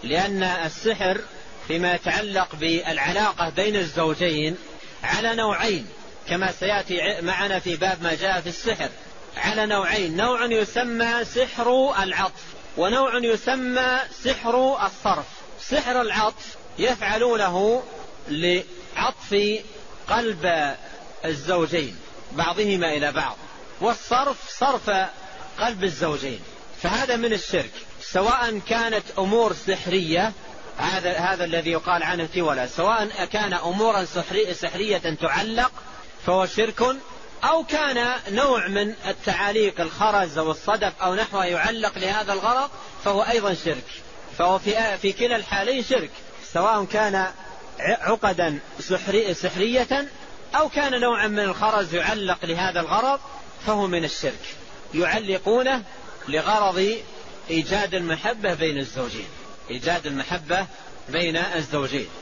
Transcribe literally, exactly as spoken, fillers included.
لأن السحر فيما يتعلق بالعلاقة بين الزوجين على نوعين، كما سيأتي معنا في باب ما جاء في السحر، على نوعين: نوع يسمى سحر العطف، ونوع يسمى سحر الصرف. سحر العطف يفعلونه لعطف قلب الزوجين بعضهما إلى بعض، والصرف صرف قلب الزوجين، فهذا من الشرك، سواء كانت أمور سحرية، هذا هذا الذي يقال عنه تولى، سواء كان أمورا سحرية تعلق فهو شرك، أو كان نوع من التعاليق الخرز أو الصدف أو نحوه يعلق لهذا الغرض فهو أيضا شرك. فهو في, في كلا الحالين شرك، سواء كان عقدا سحري سحرية أو كان نوعا من الخرز يعلق لهذا الغرض فهو من الشرك، يعلقونه لغرض إيجاد المحبة بين الزوجين، إيجاد المحبة بين الزوجين.